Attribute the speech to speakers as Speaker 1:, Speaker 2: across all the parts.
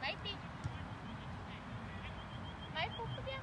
Speaker 1: Mighty. Mai पुक गया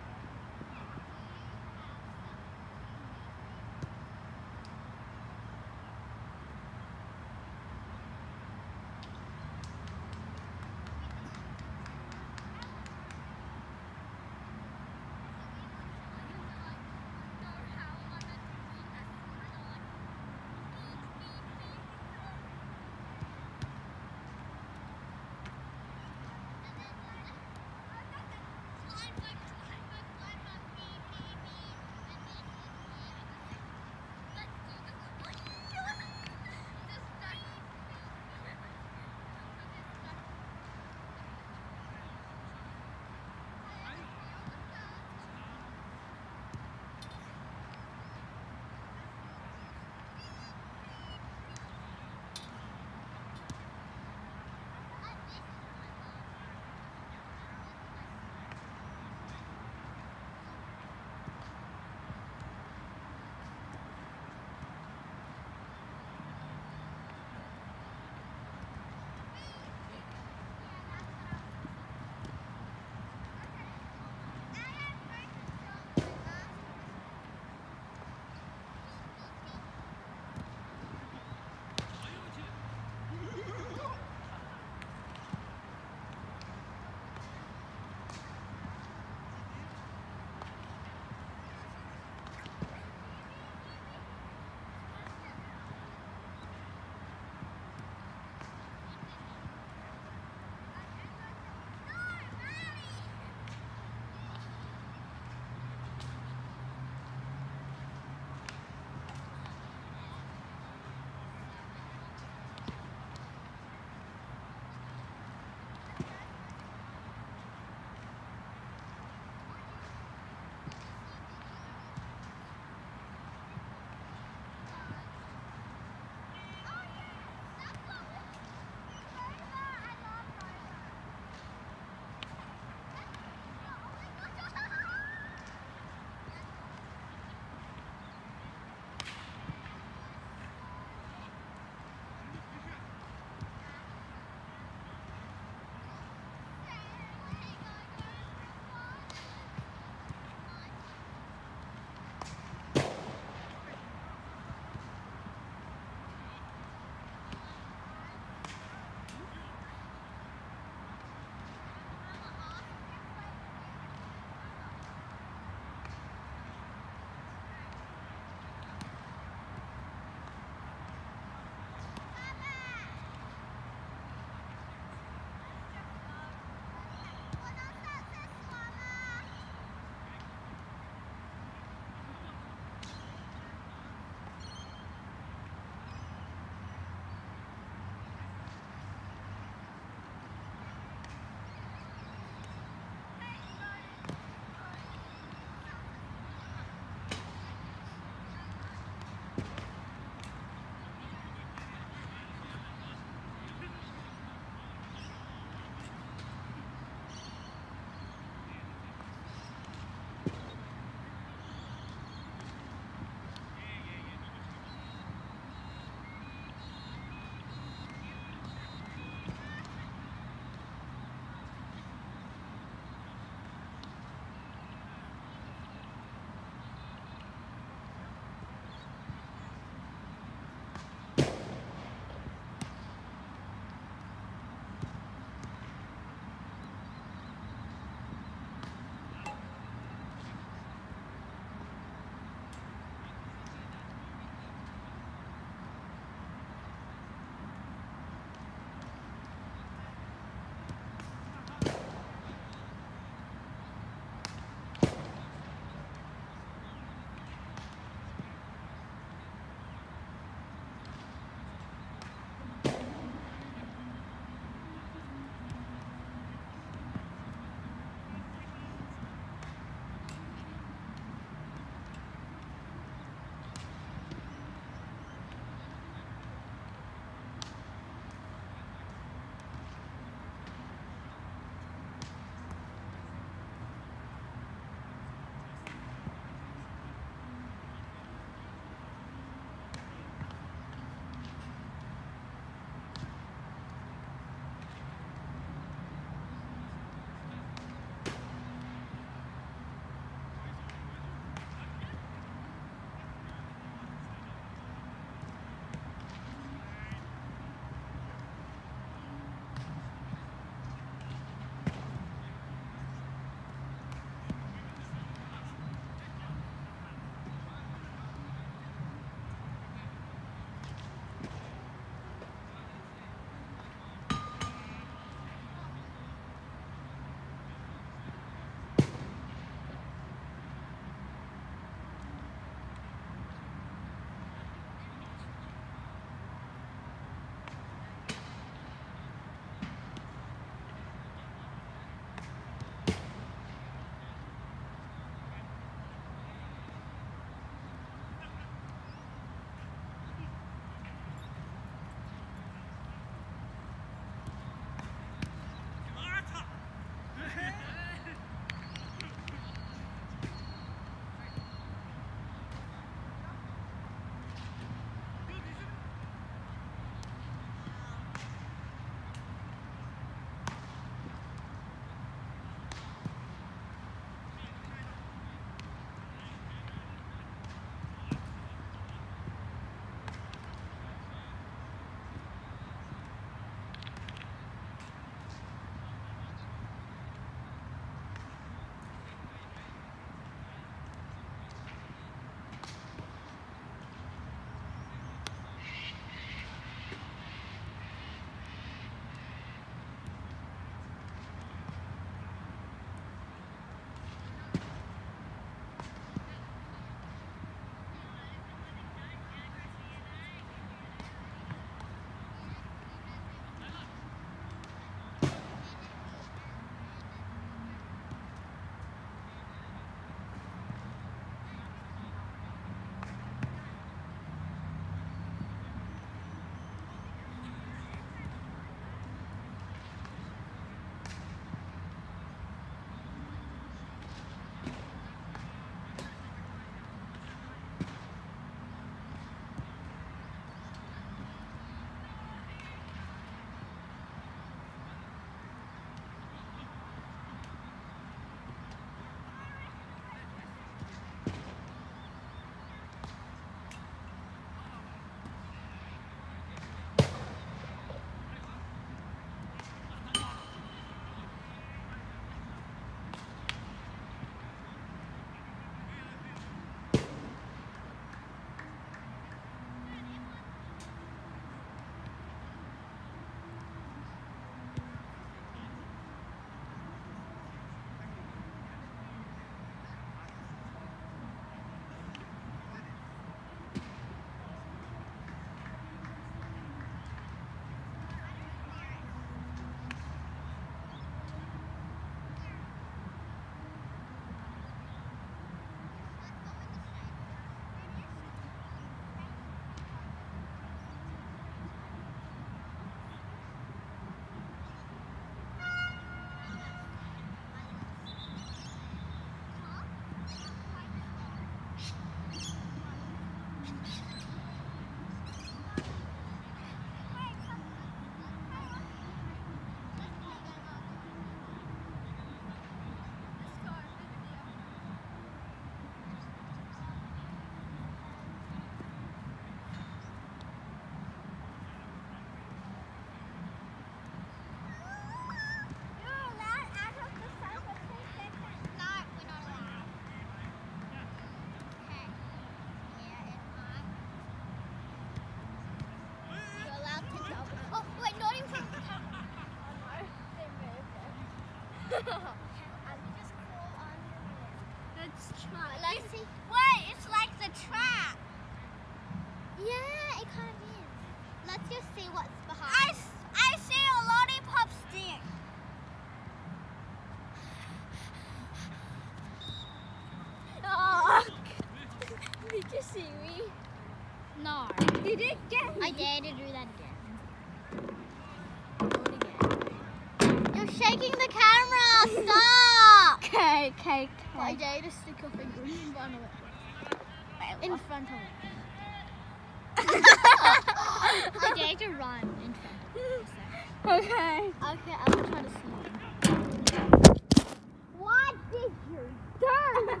Speaker 1: see me?
Speaker 2: No.
Speaker 1: You didn't get me.
Speaker 2: I dare to do that again. Do it again. You're shaking the camera. Stop.
Speaker 1: Okay.
Speaker 2: I dare to stick your finger in front of it. In front of it. I dare to run in front of it.
Speaker 1: Okay.
Speaker 2: Okay, I will try to see. What did you do?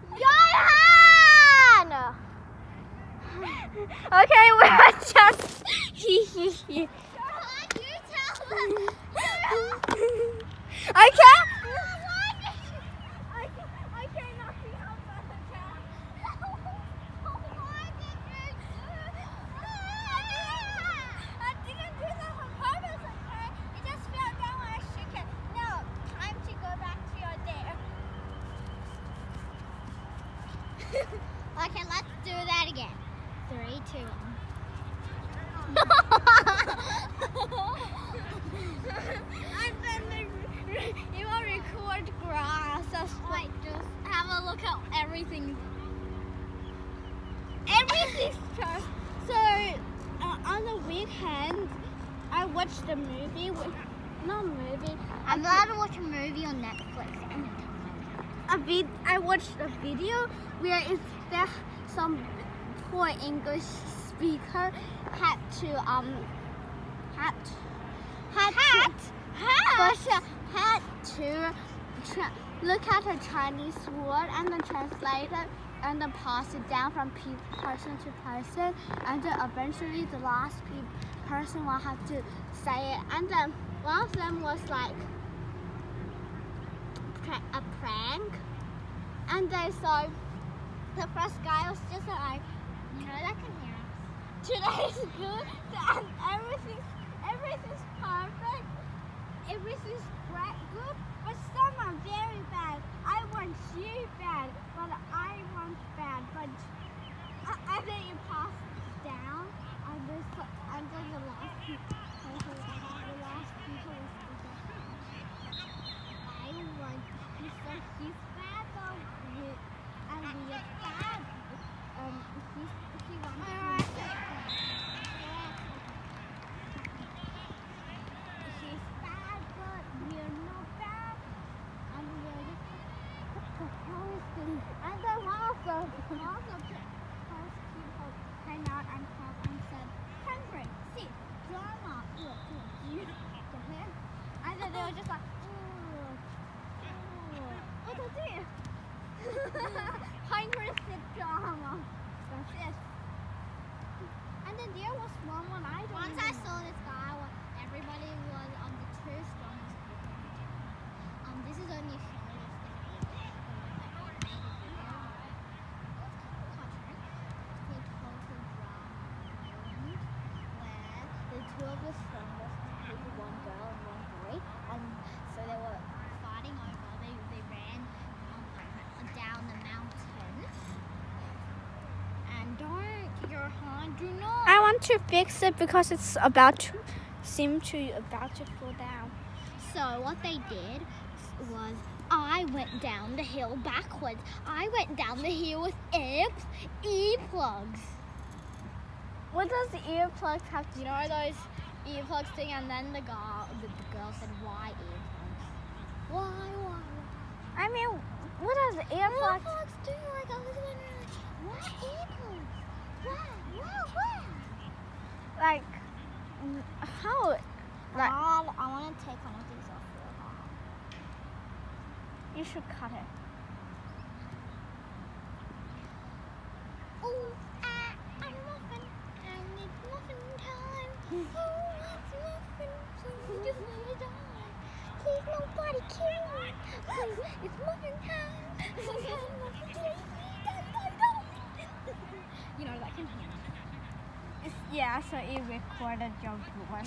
Speaker 2: Johan!
Speaker 1: Okay, we're just.
Speaker 2: Johan, you tell them.
Speaker 1: I can't.
Speaker 2: I cannot see how fast I can. Why did you do that?
Speaker 1: I didn't do that on purpose, okay? It just fell down when I shook it. No, time to go back to your dare.
Speaker 2: Okay, let's do that again. 3, 2, 1.
Speaker 1: And then you will record grass. That's
Speaker 2: Wait, just have a look at everything.
Speaker 1: everything's perfect. So on the weekend, I watched a movie. Not a movie.
Speaker 2: I'm allowed to watch a movie on Netflix anytime.
Speaker 1: I watched a video where there some poor English speaker had to look at a Chinese word and then translate it and then pass it down from person to person, and then eventually the last person will have to say it. And then one of them was like a prank, and then so the first guy was just like,
Speaker 2: You know that can hear us.
Speaker 1: today's good and everything's perfect, everything's great, good, but some are very bad. I want you bad, but I want bad, but and then you pass down, and then the last people was I want you, so he's bad, though, and we are bad. He wants to she's bad, but we're not bad, and we're just proposing. And then one of the first people came out and said, Henry, see, drama, and then they were just like, what is it? Henry said drama. That's it. And then there was one when I don't
Speaker 2: Once I saw this guy, everybody was on the 2 strongest people. This is only a the 2 of the strongest people, one girl and one boy, and so they were fighting over. They ran down the mountain. And do not.
Speaker 1: I want to fix it because it's about to fall down.
Speaker 2: So what they did was I went down the hill backwards. I went down the hill with earplugs.
Speaker 1: What does the earplugs have to
Speaker 2: You know those earplugs thing? And then the girl said, "Why earplugs? Why?
Speaker 1: I mean, what does the earplugs?
Speaker 2: Earplugs do? Like I was wondering, why earplugs? Why?
Speaker 1: Like, how? Like,
Speaker 2: I want to take one of these off real hard.
Speaker 1: you should cut it.
Speaker 2: Oh, I'm muffin, and it's muffin time. Oh, it's muffin time. Just let it die. Please, nobody kill me. Please, it's muffin time. You know that can hear.
Speaker 1: Yeah, so it recorded your voice.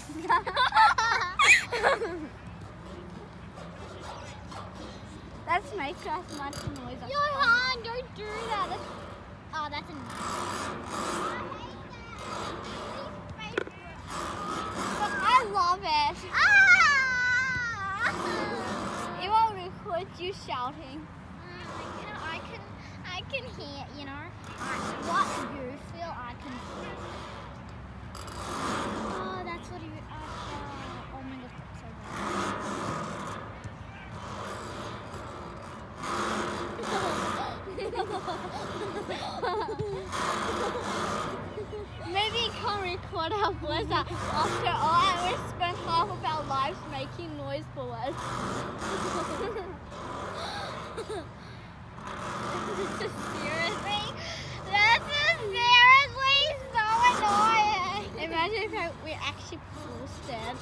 Speaker 1: Let's make as much noise as
Speaker 2: Johan, don't do that. That's enough.
Speaker 1: But I love it.
Speaker 2: Ah!
Speaker 1: It will record you shouting.
Speaker 2: I can hear, you know, what you
Speaker 1: what happened was that after all, we spent half of our lives making noise for us. This is seriously so annoying. Imagine if we actually posted.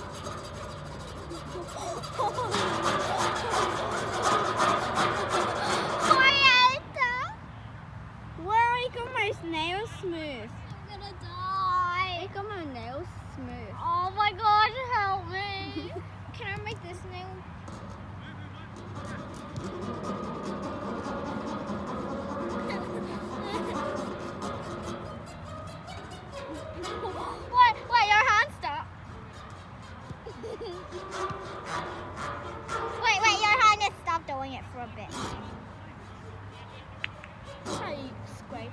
Speaker 1: Where I got my nails smooth?
Speaker 2: I'm gonna die.
Speaker 1: I got my nails smooth.
Speaker 2: Oh my god, help me. Can I make this nail? Wait, your hand stop. Wait, your hand just stop doing it for a bit.
Speaker 1: How you scrape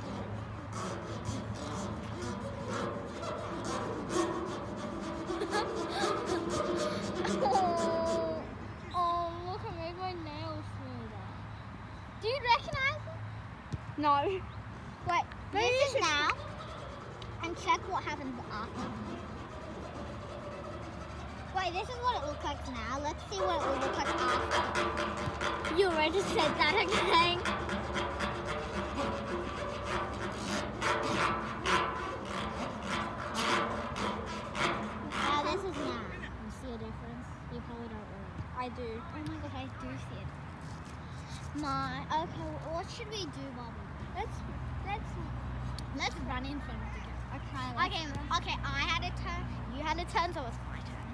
Speaker 2: Oh, look, I made my nails smoother. Do you recognize it?
Speaker 1: No.
Speaker 2: Wait, this is now. And check what happens after. Wait, this is what it looks like now. Let's see what it will look like after.
Speaker 1: You already said that again.
Speaker 2: Now this is now. You see a difference? You probably don't really.
Speaker 1: I do.
Speaker 2: Oh my gosh, I do see it. Okay, what should we do, Bobby? Let's run in front of the camera. Okay, I had a turn, you had a turn, so it's my turn.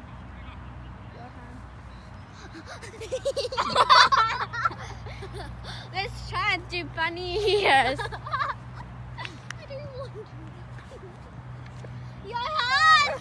Speaker 1: Let's try and do bunny ears.
Speaker 2: I don't want to. Your hand,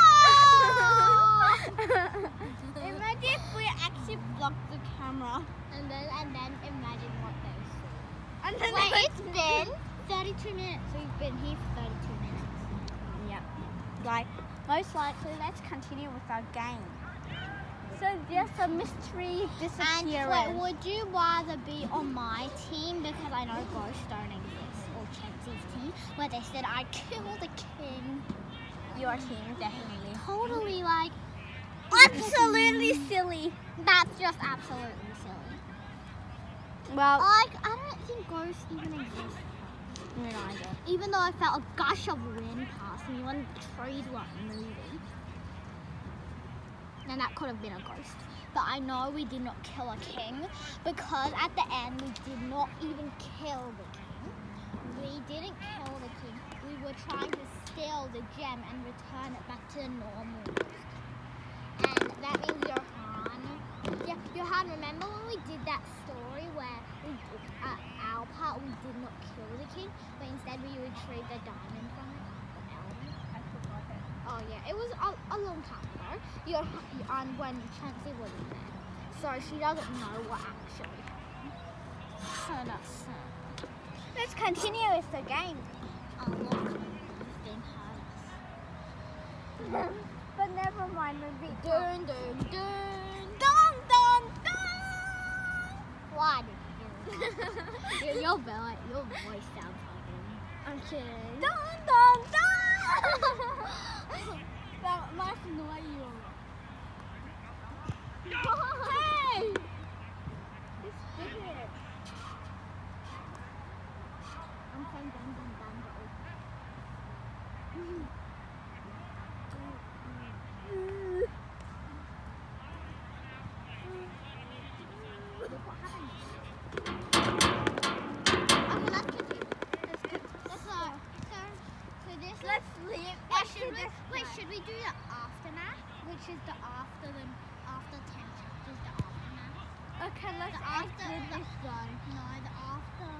Speaker 2: stop!
Speaker 1: Imagine if we actually block the camera.
Speaker 2: And then imagine what they see.
Speaker 1: And then
Speaker 2: Wait, it's been 32 minutes. So you've been here for 32 minutes.
Speaker 1: yeah. Like, most likely, let's continue with our game. So there's a mystery disappearance.
Speaker 2: And wait, would you rather be on my team, because I know ghosts don't exist, or Chelsea's team, where they said I killed the king?
Speaker 1: Your team, definitely.
Speaker 2: Totally, like,
Speaker 1: Absolutely silly.
Speaker 2: that's just absolutely silly.
Speaker 1: Well,
Speaker 2: Like, I don't think ghosts even exist.
Speaker 1: me neither.
Speaker 2: Even though I felt a gush of wind past me when the trees weren't moving. And that could have been a ghost. But I know we did not kill a king, because at the end we did not even kill the king. We didn't kill the king. We were trying to steal the gem and return it back to the normal ghost. And that means Johan. Yeah, Johan, remember when we did that story where we, our part we did not kill the king, but instead we retrieved the diamond from it? The element?
Speaker 1: I forgot it.
Speaker 2: Oh yeah, it was a long time ago. And when Chansey wasn't there, so she doesn't know what actually happened.
Speaker 1: Let's continue with the game.
Speaker 2: Oh look, it's been hard.
Speaker 1: But never mind, the beat.
Speaker 2: Dun dun dun.
Speaker 1: Dun, dun, dun.
Speaker 2: Why did you do that? your voice sounds like him.
Speaker 1: I'm kidding. Dun, dun, dun. That must annoy you. Hey! It's weird.
Speaker 2: I'm saying dun dun dun Look what happened. Okay, let's continue. So this
Speaker 1: Let's leave.
Speaker 2: should we do the aftermath, which is the after 10 chapters, the aftermath?
Speaker 1: Okay, let's
Speaker 2: The after
Speaker 1: exit this one.
Speaker 2: No, the after